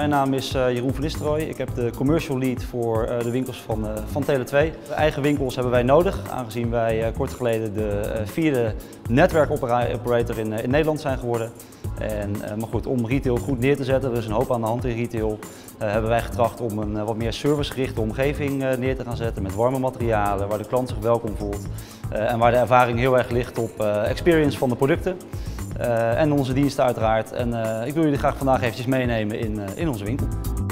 Mijn naam is Jeroen van Nistelrooy. Ik heb de commercial lead voor de winkels van Tele2. Eigen winkels hebben wij nodig, aangezien wij kort geleden de vierde netwerkoperator in Nederland zijn geworden. Maar goed, om retail goed neer te zetten, er is een hoop aan de hand in retail, hebben wij getracht om een wat meer servicegerichte omgeving neer te gaan zetten met warme materialen, waar de klant zich welkom voelt en waar de ervaring heel erg ligt op experience van de producten. En onze diensten uiteraard. Ik wil jullie graag vandaag eventjes meenemen in onze winkel.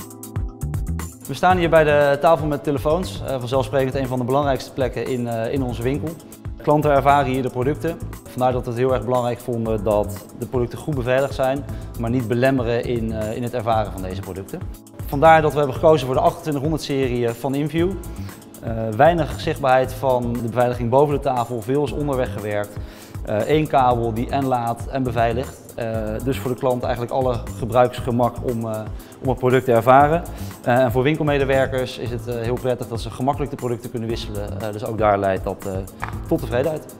We staan hier bij de tafel met telefoons. Vanzelfsprekend een van de belangrijkste plekken in onze winkel. Klanten ervaren hier de producten. Vandaar dat we het heel erg belangrijk vonden dat de producten goed beveiligd zijn, maar niet belemmeren in het ervaren van deze producten. Vandaar dat we hebben gekozen voor de 2800-serie van InView. Weinig zichtbaarheid van de beveiliging boven de tafel, veel is onderweg gewerkt. Eén kabel die en laat en beveiligt. Dus voor de klant eigenlijk alle gebruiksgemak om het product te ervaren. En voor winkelmedewerkers is het heel prettig dat ze gemakkelijk de producten kunnen wisselen. Dus ook daar leidt dat tot tevredenheid.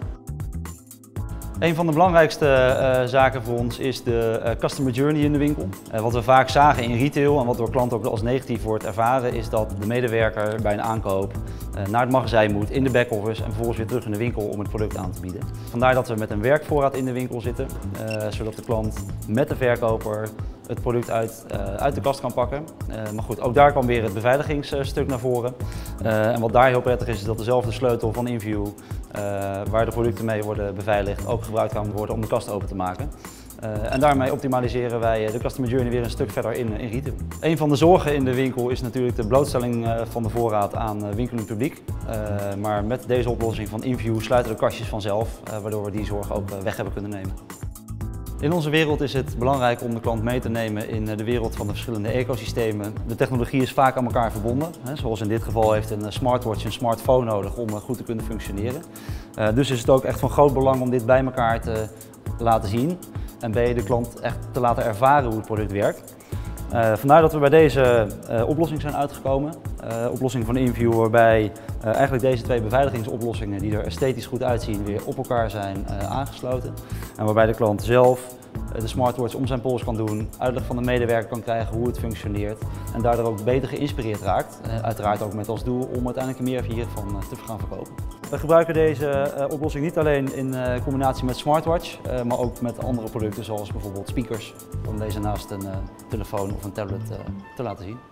Een van de belangrijkste zaken voor ons is de customer journey in de winkel. Wat we vaak zagen in retail en wat door klanten ook als negatief wordt ervaren, is dat de medewerker bij een aankoop naar het magazijn moet, in de back-office en vervolgens weer terug in de winkel om het product aan te bieden. Vandaar dat we met een werkvoorraad in de winkel zitten, zodat de klant met de verkoper het product uit de kast kan pakken. Maar goed, ook daar kwam weer het beveiligingsstuk naar voren. En wat daar heel prettig is dat dezelfde sleutel van InView, waar de producten mee worden beveiligd, ook gebruikt kan worden om de kast open te maken. En daarmee optimaliseren wij de customer journey weer een stuk verder in retail. Een van de zorgen in de winkel is natuurlijk de blootstelling van de voorraad aan winkelend publiek. Maar met deze oplossing van InView sluiten de kastjes vanzelf, waardoor we die zorg ook weg hebben kunnen nemen. In onze wereld is het belangrijk om de klant mee te nemen in de wereld van de verschillende ecosystemen. De technologie is vaak aan elkaar verbonden. Zoals in dit geval heeft een smartwatch een smartphone nodig om goed te kunnen functioneren. Dus is het ook echt van groot belang om dit bij elkaar te laten zien en de klant echt te laten ervaren hoe het product werkt. Vandaar dat we bij deze oplossing zijn uitgekomen. Oplossing van InView waarbij eigenlijk deze twee beveiligingsoplossingen die er esthetisch goed uitzien weer op elkaar zijn aangesloten. En waarbij de klant zelf de smartwatch om zijn pols kan doen, uitleg van de medewerker kan krijgen hoe het functioneert en daardoor ook beter geïnspireerd raakt. Uiteraard ook met als doel om uiteindelijk meer hiervan te gaan verkopen. We gebruiken deze oplossing niet alleen in combinatie met smartwatch, maar ook met andere producten zoals bijvoorbeeld speakers, om deze naast een telefoon of een tablet te laten zien.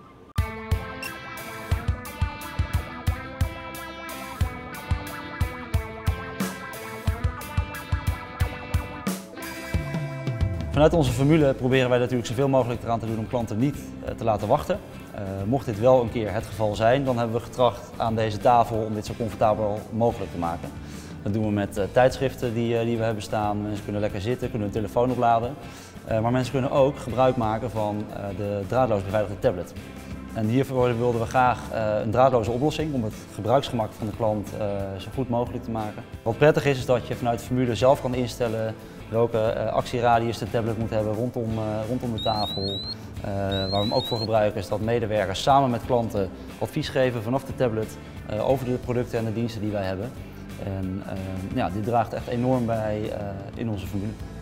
Vanuit onze formule proberen wij natuurlijk zoveel mogelijk eraan te doen om klanten niet te laten wachten. Mocht dit wel een keer het geval zijn, dan hebben we getracht aan deze tafel om dit zo comfortabel mogelijk te maken. Dat doen we met tijdschriften die we hebben staan. Mensen kunnen lekker zitten, kunnen hun telefoon opladen. Maar mensen kunnen ook gebruik maken van de draadloos beveiligde tablet. En hiervoor wilden we graag een draadloze oplossing om het gebruiksgemak van de klant zo goed mogelijk te maken. Wat prettig is dat je vanuit de formule zelf kan instellen welke actieradius de tablet moet hebben rondom de tafel. Waar we hem ook voor gebruiken is dat medewerkers samen met klanten advies geven vanaf de tablet over de producten en de diensten die wij hebben. En dit draagt echt enorm bij in onze formule.